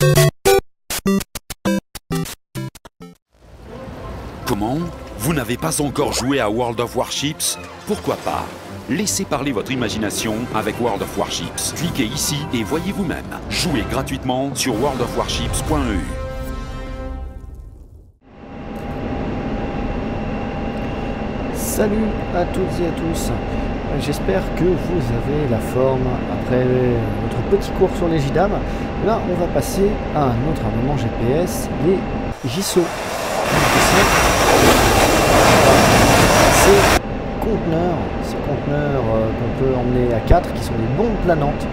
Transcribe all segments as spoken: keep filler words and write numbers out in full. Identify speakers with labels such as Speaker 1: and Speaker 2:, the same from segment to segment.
Speaker 1: Comment? Vous n'avez pas encore joué à World of Warships? Pourquoi pas? Laissez parler votre imagination avec World of Warships. Cliquez ici et voyez vous-même. Jouez gratuitement sur world of warships point e u.
Speaker 2: Salut à toutes et à tous. J'espère que vous avez la forme après notre petit cours sur les J D A M. Là, on va passer à un autre armement G P S, les J S O. Ces conteneurs, ces conteneurs euh, qu'on peut emmener à quatre, qui sont des bombes planantes,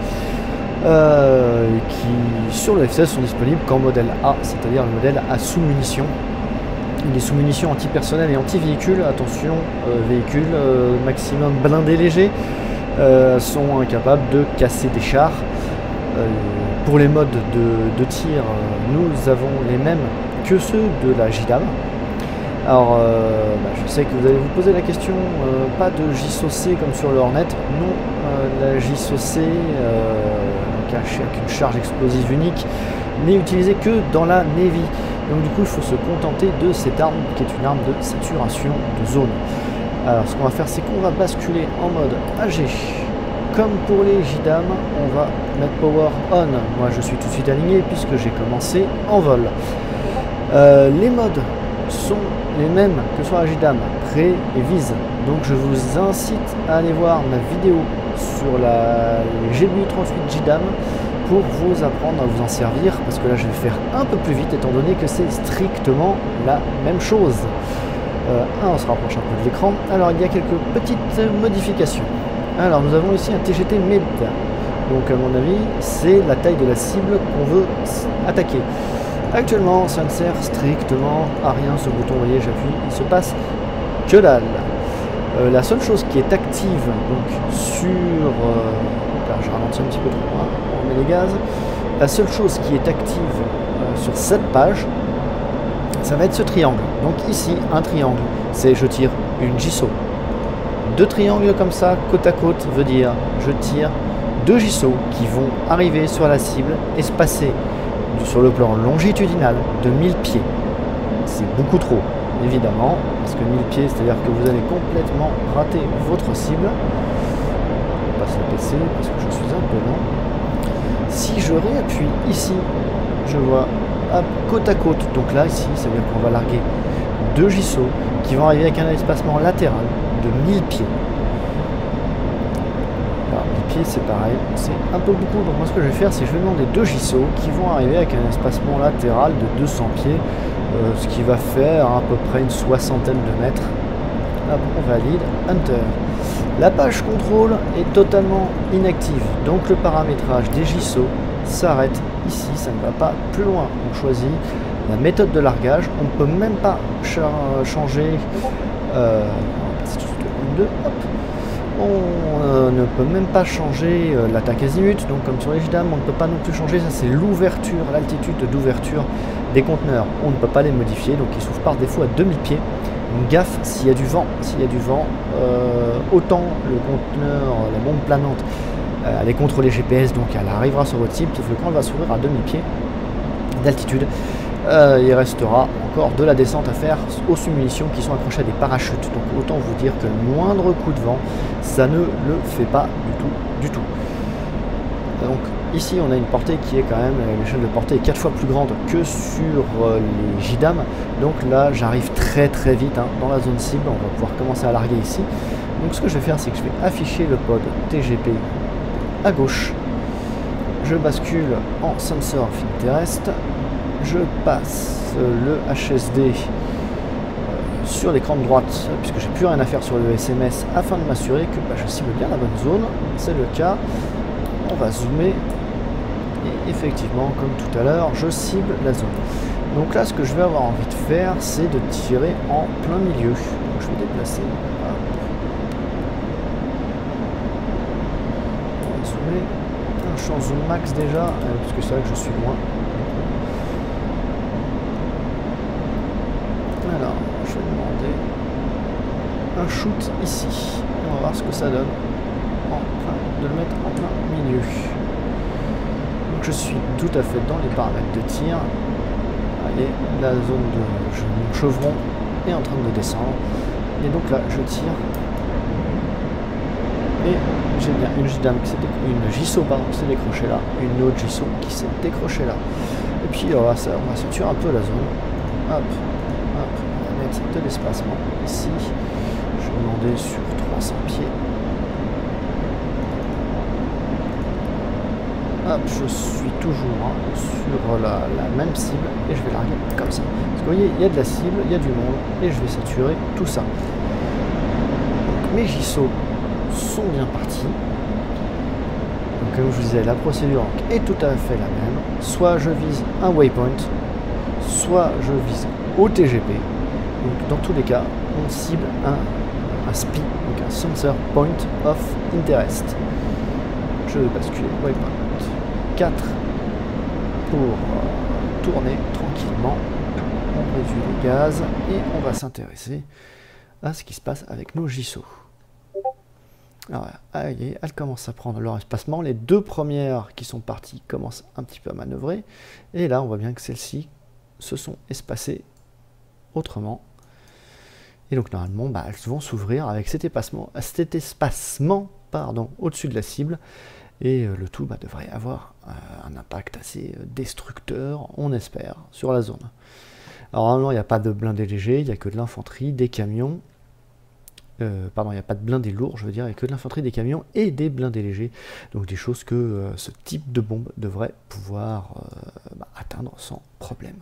Speaker 2: euh, qui sur le F seize sont disponibles qu'en modèle A, c'est-à-dire le modèle à sous-munitions. Les sous-munitions anti-personnel et anti-véhicule, attention, euh, véhicules euh, maximum blindés légers, euh, sont incapables de casser des chars. Euh, pour les modes de, de tir, euh, nous avons les mêmes que ceux de la J D A M. Alors, euh, bah, je sais que vous allez vous poser la question, euh, pas de J S O C comme sur le Hornet. Non, euh, la J S O C, euh, donc avec une charge explosive unique, n'est utilisée que dans la Navy. Donc du coup, il faut se contenter de cette arme qui est une arme de saturation de zone. Alors, ce qu'on va faire, c'est qu'on va basculer en mode A G. Comme pour les J D A M, on va mettre Power On. Moi, je suis tout de suite aligné puisque j'ai commencé en vol. Euh, les modes sont les mêmes que sur la J D A M, pré et vise. Donc je vous incite à aller voir ma vidéo sur la G B U trente-huit J D A M pour vous apprendre à vous en servir, parce que là je vais faire un peu plus vite étant donné que c'est strictement la même chose. Euh, on se rapproche un peu de l'écran. Alors il y a quelques petites modifications. Alors nous avons ici un T G T Med. Donc à mon avis c'est la taille de la cible qu'on veut attaquer. Actuellement, ça ne sert strictement à rien ce bouton, vous voyez, j'appuie, il se passe que dalle. Euh, la seule chose qui est active donc sur... Euh, là, je ralentis un petit peu trop loin, on met les gaz. La seule chose qui est active euh, sur cette page, ça va être ce triangle. Donc ici, un triangle, c'est je tire une J S O. Deux triangles comme ça, côte à côte, veut dire je tire deux J S O qui vont arriver sur la cible, espacés sur le plan longitudinal de mille pieds. C'est beaucoup trop, évidemment, parce que mille pieds, c'est-à-dire que vous allez complètement rater votre cible. Je passe le P C parce que je suis un peu lent. Si je réappuie ici, je vois hop, côte à côte, donc là, ici, ça veut dire qu'on va larguer deux J S O qui vont arriver avec un espacement latéral de mille pieds. Pieds, c'est pareil, c'est un peu beaucoup, donc moi ce que je vais faire, c'est que je vais demander deux J S O qui vont arriver avec un espacement latéral de deux cents pieds, euh, ce qui va faire à peu près une soixantaine de mètres. Hop, on valide, Enter. La page contrôle est totalement inactive, donc le paramétrage des J S O s'arrête ici, ça ne va pas plus loin. On choisit la méthode de largage, on ne peut même pas changer, euh, hop, on euh, ne peut même pas changer euh, l'attaque azimut, donc comme sur les J D A M, on ne peut pas non plus changer, ça c'est l'ouverture, l'altitude d'ouverture des conteneurs. On ne peut pas les modifier, donc ils s'ouvrent par défaut à deux mille pieds. Donc gaffe, s'il y a du vent, s'il y a du vent, euh, autant le conteneur, la bombe planante, euh, elle est contre les G P S, donc elle arrivera sur votre cible, sauf que quand elle va s'ouvrir à deux mille pieds d'altitude, euh, il restera encore de la descente à faire aux sous-munitions qui sont accrochées à des parachutes. Donc autant vous dire que le moindre coup de vent, ça ne le fait pas du tout, du tout. Donc ici on a une portée qui est quand même, l'échelle de portée est quatre fois plus grande que sur les J D A M. Donc là j'arrive très très vite hein, dans la zone cible, on va pouvoir commencer à larguer ici. Donc ce que je vais faire, c'est que je vais afficher le pod T G P à gauche. Je bascule en sensor fin terrestre. Je passe le H S D sur l'écran de droite puisque j'ai plus rien à faire sur le S M S afin de m'assurer que bah, je cible bien la bonne zone. C'est le cas. On va zoomer et effectivement comme tout à l'heure je cible la zone. Donc là ce que je vais avoir envie de faire c'est de tirer en plein milieu. Donc je vais déplacer. Hop. On va zoomer. Je suis en zoom max déjà parce que c'est vrai que je suis loin. Alors, je vais demander un shoot ici. On va voir ce que ça donne. En plein, de le mettre en plein milieu. que je suis tout à fait dans les paramètres de tir. Allez, la zone de mon chevron est en train de descendre. Et donc là, je tire. Et j'ai bien une J D A M qui s'est une J S O pardon, qui s'est décrochée là, une autre J S O qui s'est décrochée là. Et puis on va, ça, on va structurer un peu la zone. Hop, hop, on va mettre de l'espacement ici. Je vais demander sur trois cents pieds. Hop, je suis toujours hein, sur la, la même cible et je vais larguer comme ça. Parce que vous voyez, il y a de la cible, il y a du monde et je vais saturer tout ça. Donc mes J S O sont bien partis. Donc comme je vous disais, la procédure est tout à fait la même. Soit je vise un waypoint, soit je vise au T G P. Donc dans tous les cas, on cible un, un S P I, donc un Sensor Point of Interest. Je vais basculer waypoint quatre pour euh, tourner tranquillement. On réduit les gaz et on va s'intéresser à ce qui se passe avec nos J S O. Alors, allez, elles commencent à prendre leur espacement. Les deux premières qui sont parties commencent un petit peu à manœuvrer. Et là, on voit bien que celles-ci se sont espacées autrement. Et donc, normalement, bah, elles vont s'ouvrir avec cet espacement, cet espacement pardon, au-dessus de la cible. Et euh, le tout bah, devrait avoir euh, un impact assez euh, destructeur, on espère, sur la zone. Alors, normalement, il n'y a pas de blindés légers, il n'y a que de l'infanterie, des camions. Euh, pardon, il n'y a pas de blindés lourds, je veux dire, il n'y a que de l'infanterie, des camions et des blindés légers. Donc des choses que euh, ce type de bombe devrait pouvoir euh, bah, atteindre sans problème.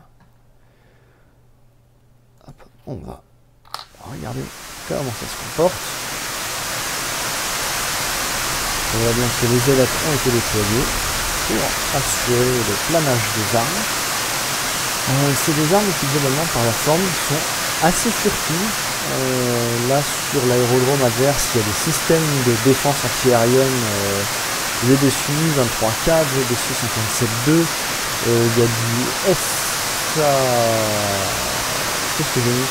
Speaker 2: Hop, on va regarder comment ça se comporte. On voit bien que les ailettes ont été déployées pour assurer le planage des armes. Euh, C'est des armes qui, globalement, par leur forme, sont assez furtives. Euh, là sur l'aérodrome adverse il y a des systèmes de défense antiaérienne euh, G D S U vingt-trois quatre, G D S U cinquante-sept deux, euh, il y a du S A... qu'est-ce que j'ai mis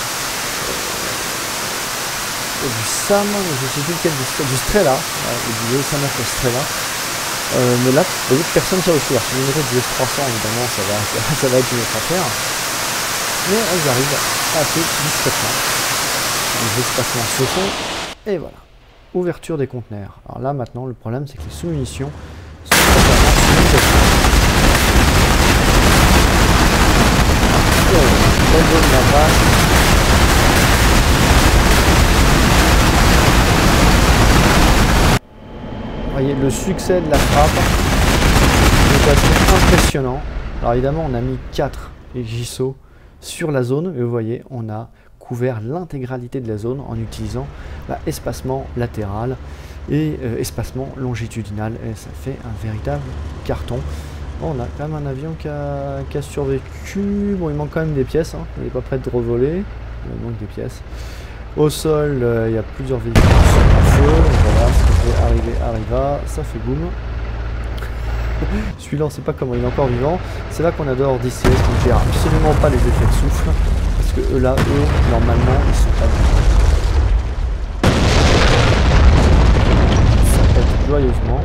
Speaker 2: euh, du S A M, je sais plus lequel, du Strela, ouais, du S A M F Strela. Euh, mais là, vous voyez que personne ne sait aussi. Si vous mettez du S trois cents, évidemment, ça va, ça va être une autre affaire. Mais elles arrivent assez discrètement. Les espacements se font, et voilà. Ouverture des conteneurs. Alors là, maintenant, le problème, c'est que les sous-munitions sont totalement sous-munitions. Belle zone là-bas. Vous voyez, le succès de la frappe est assez impressionnant. Alors évidemment, on a mis quatre J S O sur la zone, et vous voyez, on a couvert l'intégralité de la zone en utilisant bah, espacement latéral et euh, espacement longitudinal, et ça fait un véritable carton. Bon, on a quand même un avion qui a, qui a survécu. Bon, il manque quand même des pièces, hein. Il n'est pas prêt de revoler, il manque des pièces. Au sol, euh, il y a plusieurs véhicules qui sont en feu. Voilà, ce qui fait arriver, arriva, ça fait boum. Celui-là, on ne sait pas comment il est encore vivant. C'est là qu'on adore D C S, donc j'ai absolument pas les effets de souffle. Parce que eux là, eux, normalement, ils sont pas bien. Ça pète joyeusement.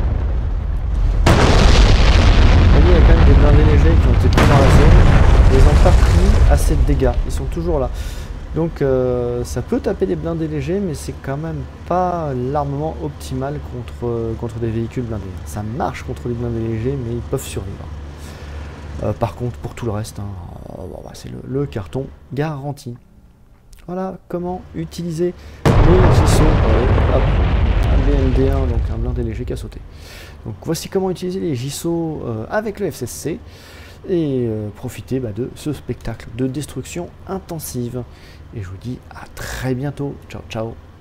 Speaker 2: Vous voyez, il y a quand même des blindés légers qui ont été pris dans la zone. Ils n'ont pas pris assez de dégâts. Ils sont toujours là. Donc euh, ça peut taper des blindés légers, mais c'est quand même pas l'armement optimal contre, euh, contre des véhicules blindés. Ça marche contre les blindés légers, mais ils peuvent survivre. Euh, par contre, pour tout le reste, hein, euh, bon, bah, c'est le, le carton garanti. Voilà comment utiliser les J S O. Euh, hop, un B M D un, donc un blindé léger qui a sauté. Donc voici comment utiliser les J S O euh, avec le F seize C. Et euh, profiter bah, de ce spectacle de destruction intensive. Et je vous dis à très bientôt. Ciao, ciao.